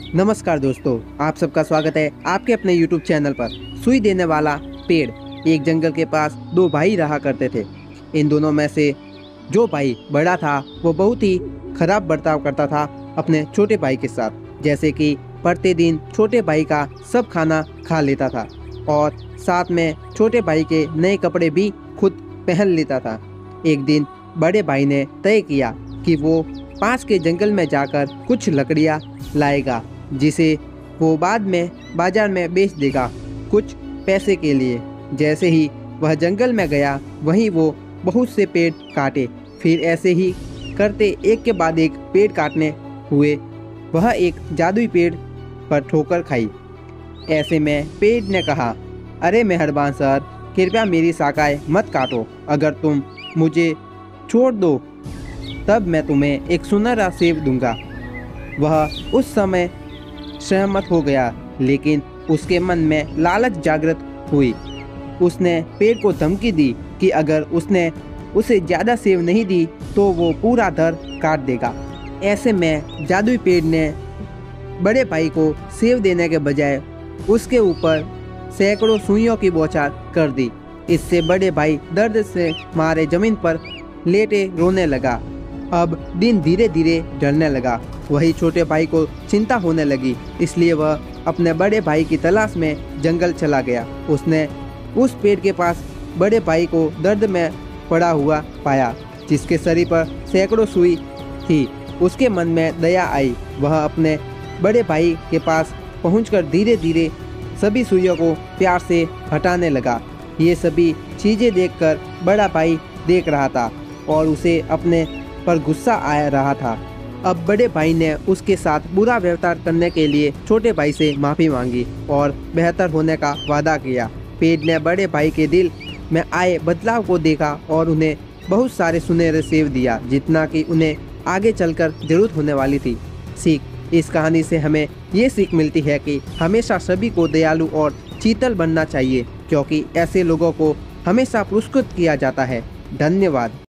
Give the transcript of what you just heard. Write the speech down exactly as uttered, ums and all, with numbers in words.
नमस्कार दोस्तों, आप सबका स्वागत है आपके अपने यूट्यूब चैनल पर। सुई देने वाला पेड़। एक जंगल के पास दो भाई रहा करते थे। इन दोनों में से जो भाई बड़ा था वो बहुत ही खराब बर्ताव करता था अपने छोटे भाई के साथ। जैसे कि प्रतिदिन छोटे भाई का सब खाना खा लेता था और साथ में छोटे भाई के नए कपड़े भी खुद पहन लेता था। एक दिन बड़े भाई ने तय किया कि वो पास के जंगल में जाकर कुछ लकड़ियाँ लाएगा, जिसे वो बाद में बाजार में बेच देगा कुछ पैसे के लिए। जैसे ही वह जंगल में गया वहीं वो बहुत से पेड़ काटे। फिर ऐसे ही करते एक के बाद एक पेड़ काटने हुए वह एक जादुई पेड़ पर ठोकर खाई। ऐसे में पेड़ ने कहा, अरे मेहरबान सर, कृपया मेरी शाखाएं मत काटो। अगर तुम मुझे छोड़ दो तब मैं तुम्हें एक सुनहरा सेब दूंगा। वह उस समय सहमत हो गया, लेकिन उसके मन में लालच जागृत हुई। उसने पेड़ को धमकी दी कि अगर उसने उसे ज़्यादा सेब नहीं दी तो वो पूरा दर काट देगा। ऐसे में जादुई पेड़ ने बड़े भाई को सेब देने के बजाय उसके ऊपर सैकड़ों सुइयों की बौछार कर दी। इससे बड़े भाई दर्द से मारे जमीन पर लेटे रोने लगा। अब दिन धीरे धीरे ढलने लगा। वही छोटे भाई को चिंता होने लगी, इसलिए वह अपने बड़े भाई की तलाश में जंगल चला गया। उसने उस पेड़ के पास बड़े भाई को दर्द में पड़ा हुआ पाया, जिसके शरीर पर सैकड़ों सुई थी। उसके मन में दया आई। वह अपने बड़े भाई के पास पहुंचकर धीरे धीरे सभी सुइयों को प्यार से हटाने लगा। ये सभी चीज़ें देखकर बड़ा भाई देख रहा था और उसे अपने पर गुस्सा आ रहा था। अब बड़े भाई ने उसके साथ बुरा व्यवहार करने के लिए छोटे भाई से माफ़ी मांगी और बेहतर होने का वादा किया। पेड़ ने बड़े भाई के दिल में आए बदलाव को देखा और उन्हें बहुत सारे सुनहरे सेब दिया, जितना कि उन्हें आगे चलकर जरूरत होने वाली थी। सीख, इस कहानी से हमें ये सीख मिलती है कि हमेशा सभी को दयालु और शीतल बनना चाहिए, क्योंकि ऐसे लोगों को हमेशा पुरस्कृत किया जाता है। धन्यवाद।